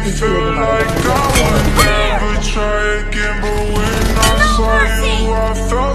felt like I would never try again, but when I saw you, I felt